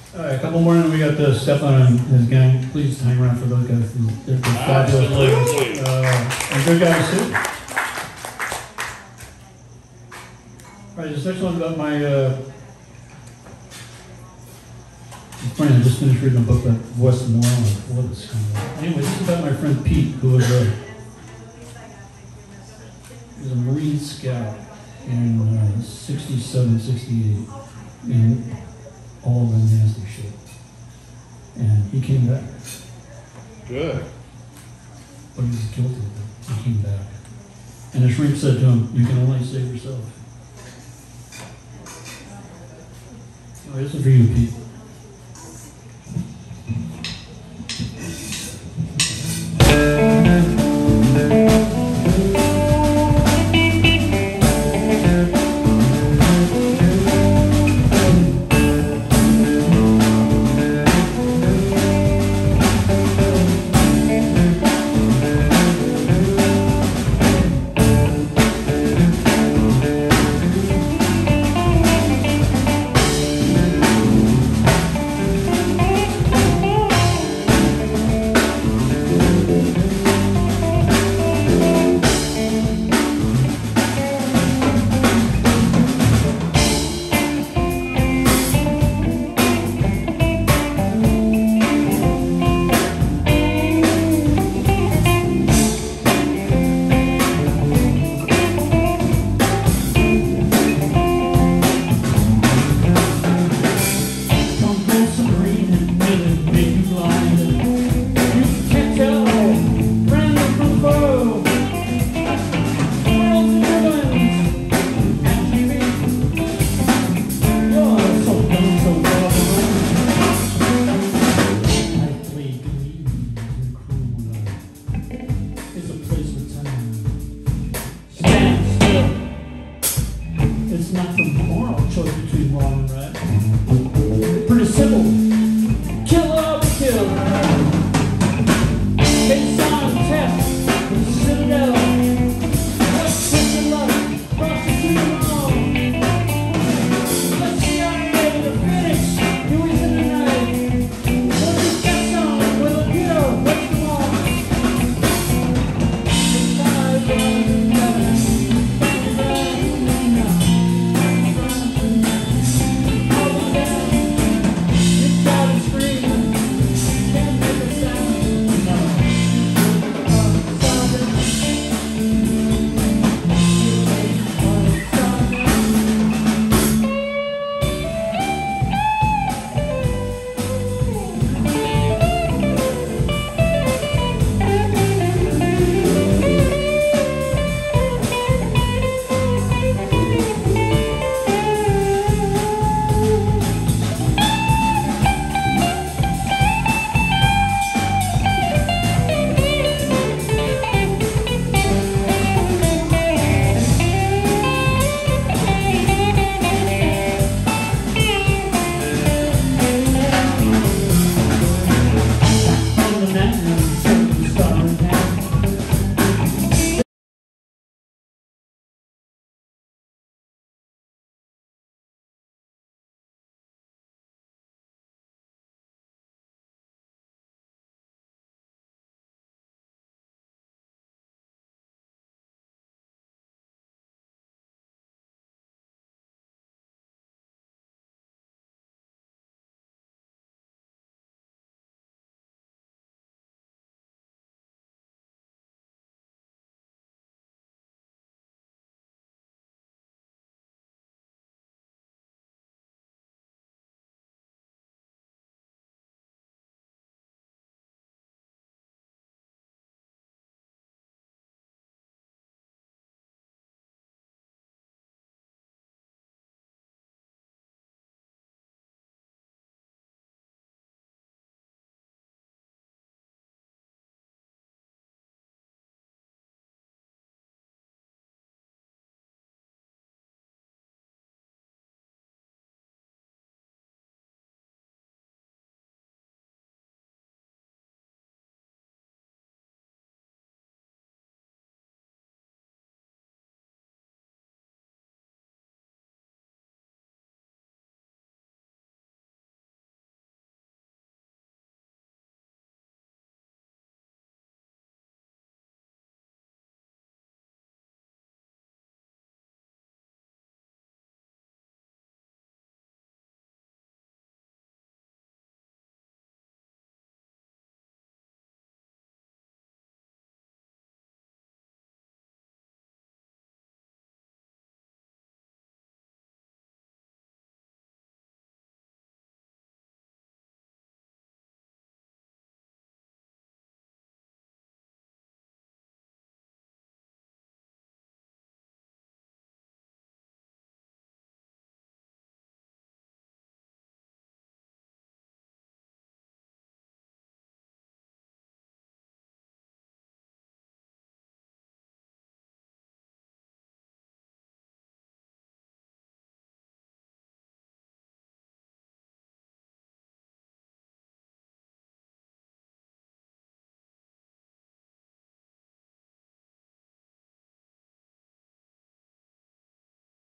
All right, a couple more, and we got Stefan and his gang. Please hang around for those guys. They're fabulous. Absolutely. And good guys too. All right, this next one's about my friend. I just finished reading a book about Westmoreland. What is coming up? Anyway, this is about my friend Pete, who was a Marine Scout in 67, 68, in all the nasty shit. And he came back. Good. But he was guilty of it. He came back. And the shrink said to him, "You can only save yourself." All right, this is for you, Pete.